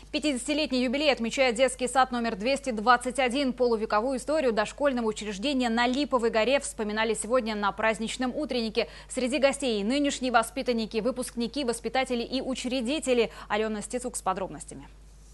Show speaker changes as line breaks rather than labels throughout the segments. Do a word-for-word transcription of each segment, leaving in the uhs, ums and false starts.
пятидесятилетний юбилей отмечает детский сад номер двести двадцать один. Полувековую историю дошкольного учреждения на Липовой горе вспоминали сегодня на праздничном утреннике. Среди гостей нынешние воспитанники, выпускники, воспитатели и учредители. Алена Стецук с подробностями.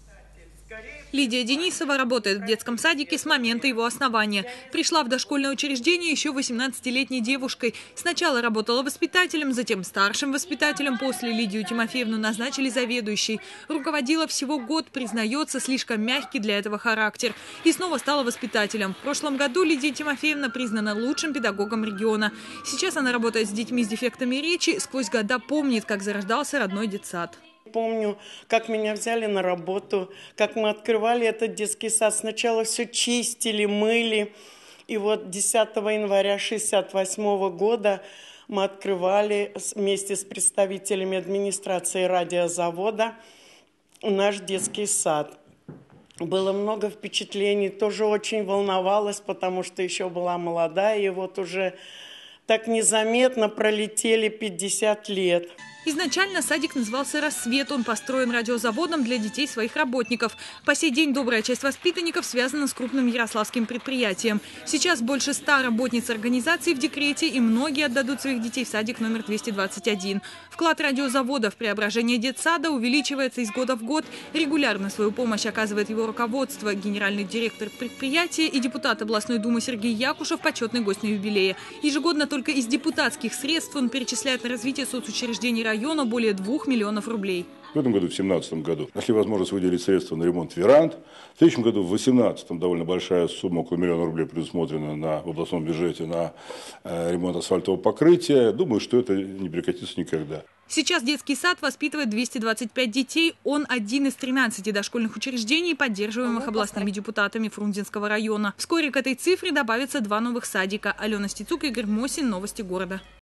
Лидия Денисова работает в детском садике с момента его основания. Пришла в дошкольное учреждение еще восемнадцатилетней девушкой. Сначала работала воспитателем, затем старшим воспитателем. После Лидию Тимофеевну назначили заведующей. Руководила всего год, признается, слишком мягкий для этого характер. И снова стала воспитателем. В прошлом году Лидия Тимофеевна признана лучшим педагогом региона. Сейчас она работает с детьми с дефектами речи. Сквозь года помнит, как зарождался родной детсад.
Помню, как меня взяли на работу, как мы открывали этот детский сад. Сначала все чистили, мыли. И вот десятого января шестьдесят восьмого года мы открывали вместе с представителями администрации радиозавода наш детский сад. Было много впечатлений, тоже очень волновалась, потому что еще была молодая. И вот уже так незаметно пролетели пятьдесят лет.
Изначально садик назывался «Рассвет». Он построен радиозаводом для детей своих работников. По сей день добрая часть воспитанников связана с крупным ярославским предприятием. Сейчас больше ста работниц организации в декрете, и многие отдадут своих детей в садик номер двести двадцать один. Вклад радиозавода в преображение детсада увеличивается из года в год. Регулярно свою помощь оказывает его руководство. Генеральный директор предприятия и депутат областной думы Сергей Якушев – почетный гость на юбилее. Ежегодно только из депутатских средств он перечисляет на развитие соцучреждений района района более двух миллионов рублей.
В этом году, в две тысячи семнадцатом году, нашли возможность выделить средства на ремонт веранд. В следующем году, в две тысячи восемнадцатом, довольно большая сумма, около миллиона рублей, предусмотрена на, в областном бюджете на э, ремонт асфальтового покрытия. Думаю, что это не прекратится никогда.
Сейчас детский сад воспитывает двести двадцать пять детей. Он один из тринадцати дошкольных учреждений, поддерживаемых областными депутатами Фрунзенского района. Вскоре к этой цифре добавятся два новых садика. Алена Стецук, Игорь Мосин. Новости города.